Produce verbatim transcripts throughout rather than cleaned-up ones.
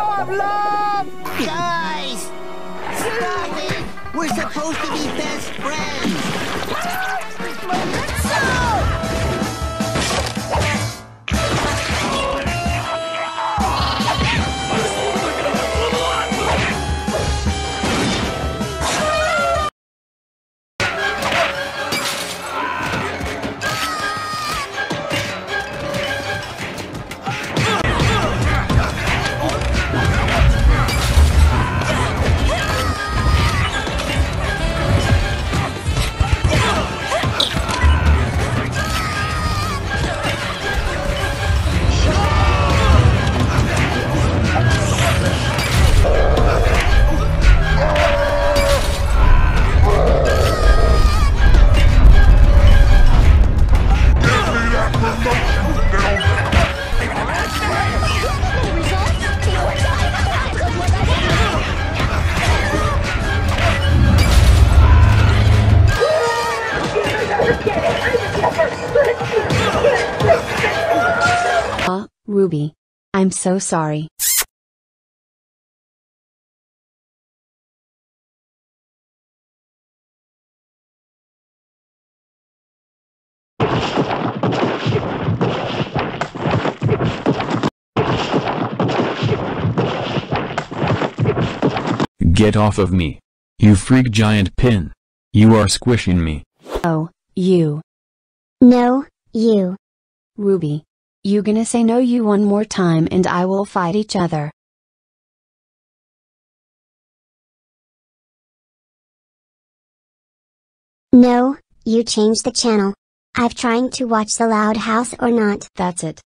love! Guys! Stop it! We're supposed to be best friends! Uh, Ruby. I'm so sorry. Get off of me. You freak giant pin. You are squishing me. Oh, you. No, you. Ruby. You gonna say no you one more time and I will fight each other. No, you change the channel. I've trying to watch the Loud House or not. That's it.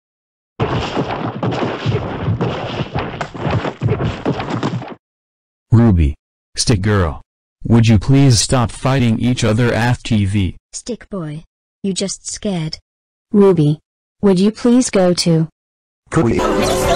Ruby. Stick girl. Would you please stop fighting each other at T V? Stick boy. You just scared. Ruby. Would you please go to... Could we...